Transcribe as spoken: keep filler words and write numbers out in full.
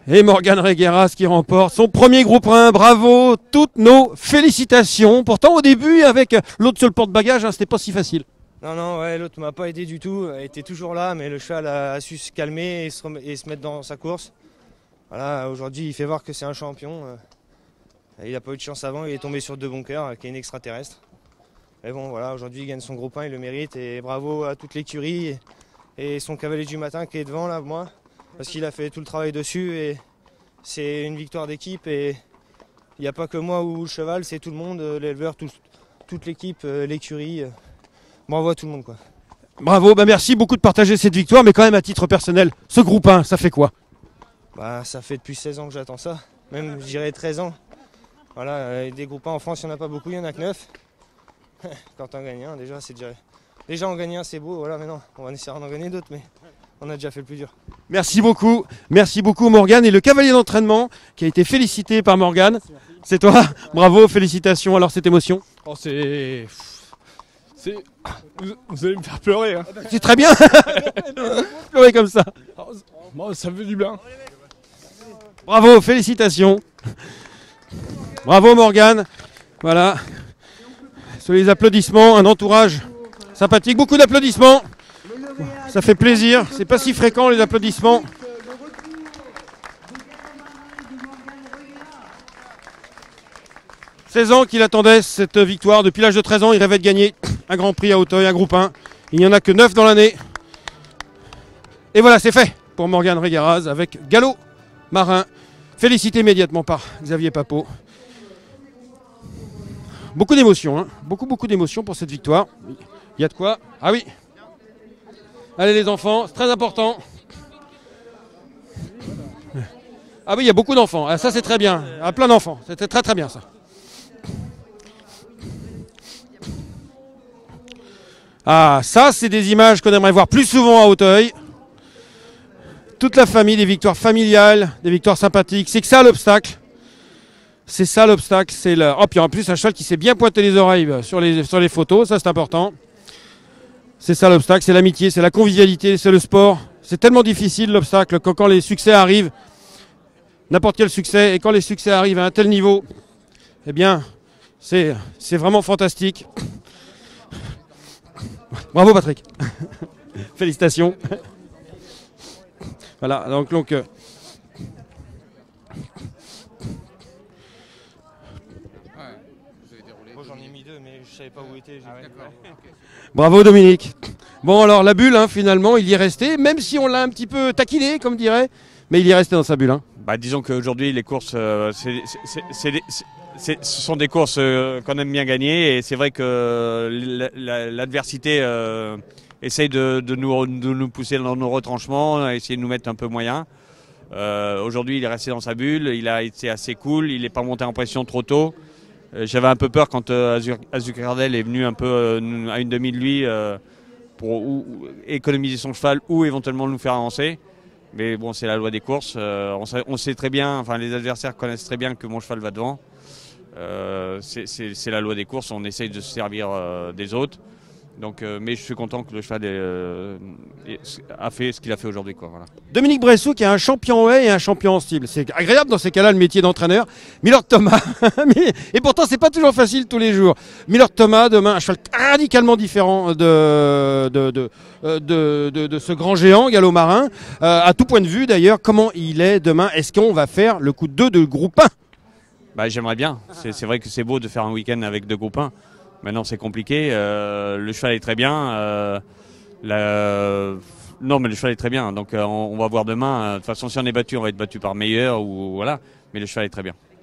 Et Morgane Regueras qui remporte son premier groupe un. Bravo, toutes nos félicitations. Pourtant au début avec l'autre sur le porte-bagages, hein, c'était pas si facile. Non, non, ouais, l'autre m'a pas aidé du tout. Il était toujours là, mais le cheval a, a su se calmer et se, et se mettre dans sa course. Voilà, aujourd'hui il fait voir que c'est un champion. Il n'a pas eu de chance avant, il est tombé sur deux bons cœurs, qui est une extraterrestre. Mais bon, voilà, aujourd'hui il gagne son groupe un, il le mérite. Et bravo à toute l'écurie et son cavalier du matin qui est devant là, moi. Parce qu'il a fait tout le travail dessus et c'est une victoire d'équipe et il n'y a pas que moi ou le cheval, c'est tout le monde, l'éleveur, tout, toute l'équipe, l'écurie. Bravo à tout le monde, quoi. Bravo, bah merci beaucoup de partager cette victoire, mais quand même à titre personnel, ce groupe un, ça fait quoi? Bah ça fait depuis seize ans que j'attends ça, même je dirais treize ans. Voilà, des groupes un en France, il n'y en a pas beaucoup, il y en a que neuf. Quand on gagne un, déjà c'est déjà. Déjà en gagner un c'est beau, voilà, mais non, on va essayer d'en gagner d'autres, mais on a déjà fait le plus dur. Merci beaucoup, merci beaucoup Morgane. Et le cavalier d'entraînement qui a été félicité par Morgane, c'est toi. Bravo, félicitations. Alors cette émotion? Oh, c'est... c'est... Vous, vous allez me faire pleurer. Hein. C'est très bien. Pleurer comme ça. Oh, bon, ça fait du bien. Bravo, félicitations. Bravo Morgane. Voilà. Sur les applaudissements, un entourage sympathique. Beaucoup d'applaudissements. Ça fait plaisir. C'est pas si fréquent les applaudissements. seize ans qu'il attendait cette victoire. Depuis l'âge de treize ans, il rêvait de gagner un Grand Prix à Auteuil, un groupe un. Il n'y en a que neuf dans l'année. Et voilà, c'est fait pour Morgane Regueras avec Galop Marin. Félicité immédiatement par Xavier Papot. Beaucoup d'émotions, hein. beaucoup beaucoup d'émotions pour cette victoire. Il y a de quoi. Ah oui. Allez les enfants, c'est très important. Ah oui, il y a beaucoup d'enfants. Ah, ça c'est très bien. Ah, plein d'enfants. C'était très très bien ça. Ah, ça c'est des images qu'on aimerait voir plus souvent à Auteuil. Toute la famille, des victoires familiales, des victoires sympathiques. C'est que ça l'obstacle. C'est ça l'obstacle. C'est le... Oh, puis en plus un cheval qui s'est bien pointé les oreilles sur les, sur les photos. Ça c'est important. C'est ça l'obstacle. C'est l'amitié, c'est la convivialité, c'est le sport. C'est tellement difficile l'obstacle que quand les succès arrivent, n'importe quel succès, et quand les succès arrivent à un tel niveau, eh bien, c'est vraiment fantastique. Bravo Patrick. Félicitations. Voilà, donc... donc euh... Moi j'en ai mis deux, mais je savais pas où était. Ah ouais. Bravo Dominique. Bon alors la bulle, hein, finalement, il y est resté, même si on l'a un petit peu taquiné, comme dirait, mais il y est resté dans sa bulle. Hein. Bah, disons qu'aujourd'hui, les courses, euh, c'est, c'est, c'est, c'est, ce sont des courses euh, qu'on aime bien gagner. Et c'est vrai que l'adversité euh, essaye de, de, nous, de nous pousser dans nos retranchements, essayer de nous mettre un peu moyen. Euh, aujourd'hui, il est resté dans sa bulle, il a été assez cool, il n'est pas monté en pression trop tôt. Euh, J'avais un peu peur quand euh, Azucardel est venu un peu euh, à une demi de lui euh, pour ou, économiser son cheval ou éventuellement nous faire avancer. Mais bon, c'est la loi des courses. Euh, on, sait, on sait très bien, enfin les adversaires connaissent très bien que mon cheval va devant. Euh, c'est la loi des courses, on essaye de se servir euh, des autres. Donc, euh, mais je suis content que le cheval ait, euh, a fait ce qu'il a fait aujourd'hui. Voilà. Dominique Bressou qui est un champion en haie et un champion en style. C'est agréable dans ces cas-là le métier d'entraîneur. Milord Thomas, et pourtant c'est pas toujours facile tous les jours. Milord Thomas, demain un cheval radicalement différent de, de, de, de, de, de ce grand géant Galop Marin. Euh, à tout point de vue d'ailleurs, comment il est demain? Est-ce qu'on va faire le coup de deux de groupe un? Bah, j'aimerais bien. C'est vrai que c'est beau de faire un week-end avec deux groupes un. Maintenant, c'est compliqué. Euh, le cheval est très bien. Euh, la... Non, mais le cheval est très bien. Donc, euh, on, on va voir demain. De toute façon, si on est battu, on va être battu par meilleur ou voilà. Mais le cheval est très bien.